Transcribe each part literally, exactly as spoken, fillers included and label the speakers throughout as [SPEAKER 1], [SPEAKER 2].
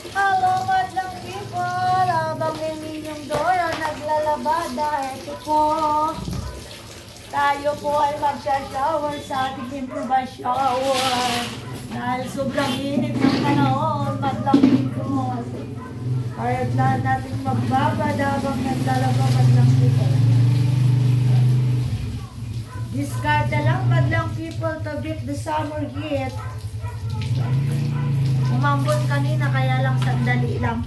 [SPEAKER 1] Hello, madlang people! Habang yung inyong Dora naglalabada, ito po. Tayo po ay magsha-shower sa ating improvised shower. Dahil sobrang init ng panahon, madlang people. Kaya lahat natin magbabad habang naglalaba, madlang people. Discarte lang, madlang people, to beat the summer heat. Umambon kanina, kaya lang sandali lang.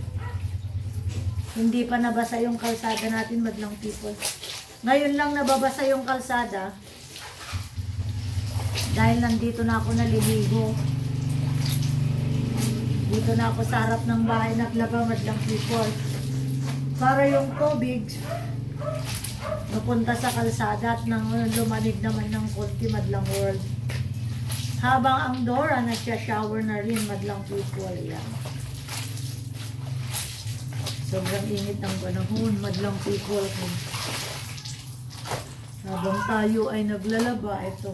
[SPEAKER 1] Hindi pa nabasa yung kalsada natin, madlang people. Ngayon lang nababasa yung kalsada. Dahil nandito na ako naliligo. Dito na ako sa harap ng bahay, naglaba, madlang people. Para yung tubig napunta sa kalsada at nang lumanig naman ng konti, madlang world. Habang ang Dora nagsha-shower na rin, madlang people. Yan. Sobrang init ng panahon, madlang people. Habang tayo ay naglalaba, ito.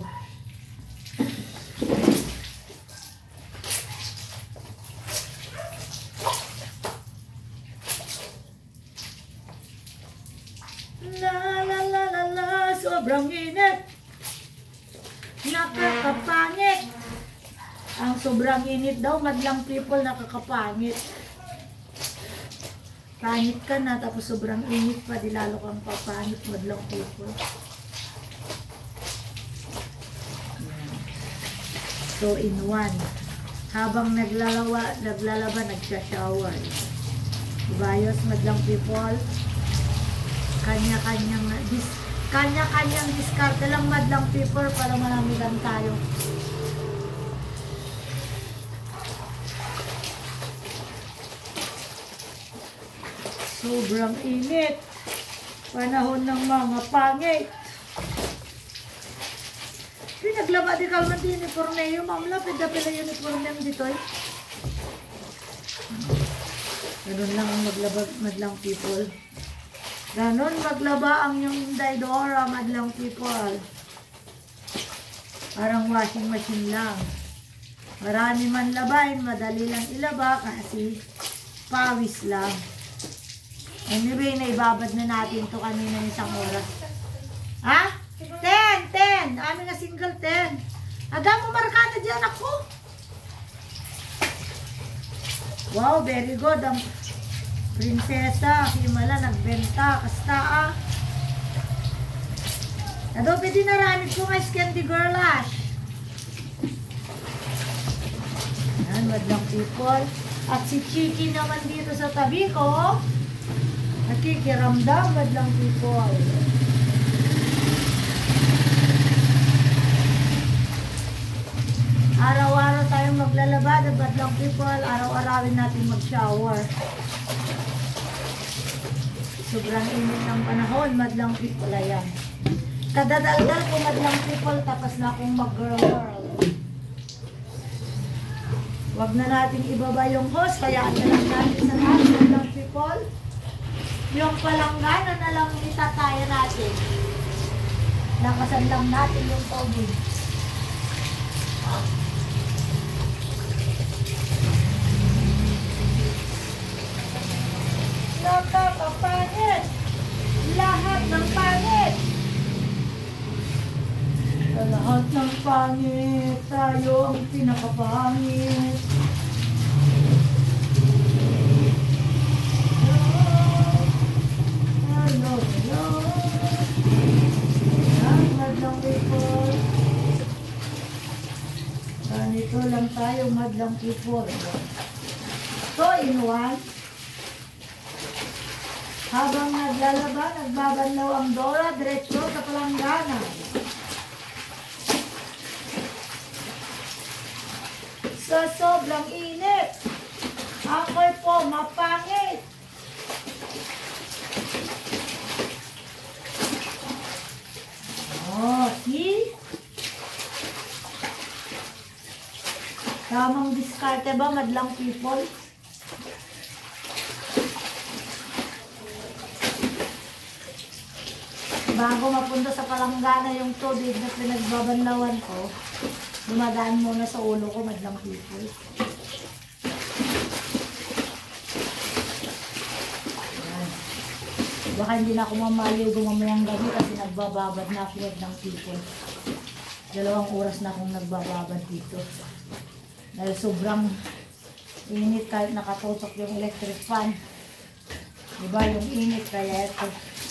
[SPEAKER 1] La la la la la, sobrang init. Nakakapangit. Ang sobrang init daw, madlang people, nakakapangit. Pangit ka na, tapos sobrang init pa, di lalo kang papangit, madlang people. So, in one. Habang naglalawa, naglalaba, nagsha-shower. Ibayos, madlang people. Kanya-kanyang dis kanya-kanyang diskarte lang, madlang people, para marami lang tayo. Sobrang init. Panahon ng mga pangit. Pinaglaba di ka man din uniforme yung mamla, pida-pila uniforme dito eh. Ganun lang ang maglaba, madlang people. Ganon maglaba ang yung Dora, madlang people. Parang washing machine lang. Marami man labahin, madali lang ilaba kasi pawis lang. Anyway, naibabad na natin to kanina isang oras. Ha? ten, ten. Amin na single ten. Aga mo markada dyan ako. Wow, very good. Ang prinsesa, himala, nagbenta. Kasta ah. Adobe din naramid ko nga Candy Girl Ash. Yan, madlang people. At si Chiki naman dito sa tabi ko. Nakikiramdam, madlang people. Araw-araw tayong maglalaba, madlang people. Araw-arawin natin mag-shower. Sobrang init ng panahon, madlang people. Ayan. Kadadaldal ko, madlang people, tapos na akong mag-girl-girl. Huwag na natin ibaba yung hose, kaya na lang natin sa lahat, madlang people. Yung palanggana na lang itataya natin. Lakasan lang natin yung tubig. Nakakapangit. Lahat ng pangit. Sa lahat ng pangit, tayo ang pinakapangit. Hello, hello. Yan, madlang people. Ganito lang tayo, madlang people. So, in one. Habang naglalaba, nagbabanlaw ang Dora, diretso sa palanggana. Sa sobrang init, ako'y po mapangit. Oh, see? Tamang diskarte ba, madlang people? Bago mapunta sa palanggana yung tubig na pinagbabanlawan ko, dumadaan muna sa ulo ko, madlang people. Baka hindi na ako mamaligo mamayang gabi kasi nagbababad na ako ng people. Dalawang oras na akong nagbababad dito. Dahil sobrang init kahit nakatutok yung electric fan. Diba yung init kaya ito.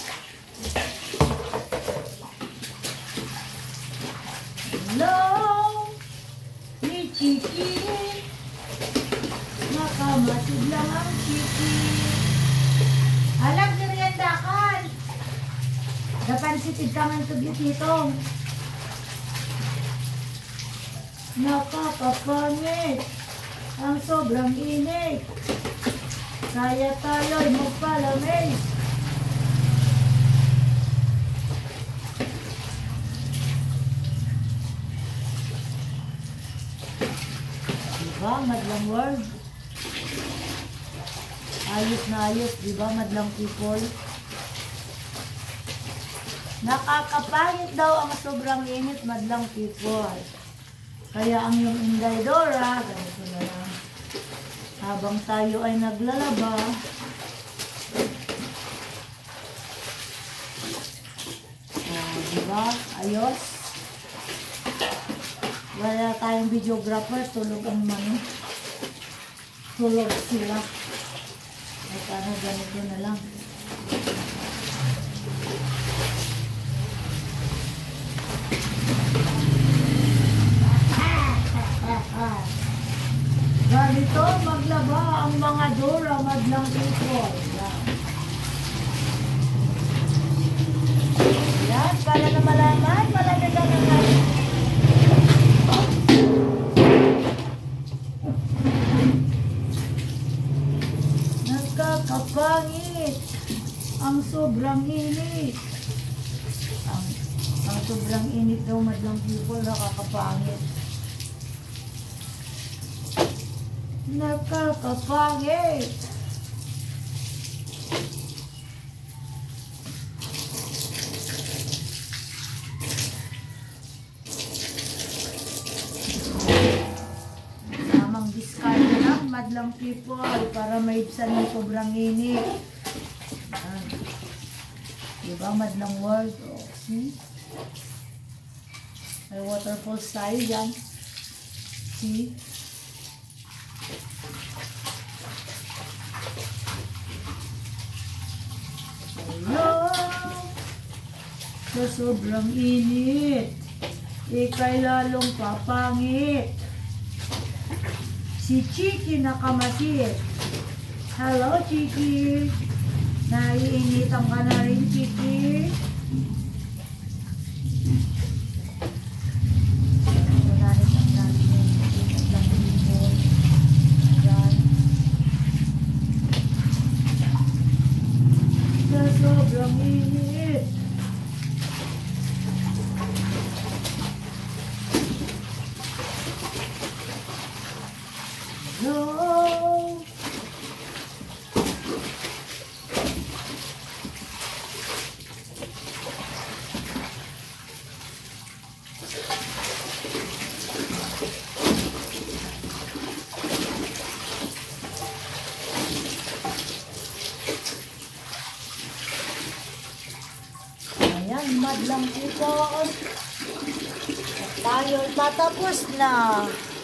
[SPEAKER 1] Hello! Ni Chiki! Nakamatid lang ang Chiki. Alam, niriyandakan! Napansitid ka man ito dito. Nakakapangit ang sobrang init. Kaya tayo'y magpalamig. Diba, madlang world? Ayos na ayos, diba, madlang people? Nakakapangit daw ang sobrang init, madlang people. Kaya ang yung Inday Dora, ganito na lang. Habang tayo ay naglalaba, oh, diba? Ayos. Wala tayong videographer, tulog ang mano. Tulog sila. Ay, parang ganito na lang. Ganito maglaba ang mga Dora madlang people. Yan. Yan, para na malaman, malagyan na natin. Nagkakapangit ang sobrang init. Ang, ang sobrang init daw madlang people, nakakapangit. Nakakapangit. Tamang discard lang, madlang people, para maibsan ng sobrang init. Ah. Diba, madlang world? Oh, see? May waterfalls tayo dyan. See? Hello! Sa sobrang init, ika'y lalong papangit. Si Chiki nakamasid. Hello, Chiki! Naiinitan ka na rin, Chiki? Unahin ang natin yung init ng limon. Ayan. Sa sobrang init. No. Ayan, madlang ito. Tayo tatapos na.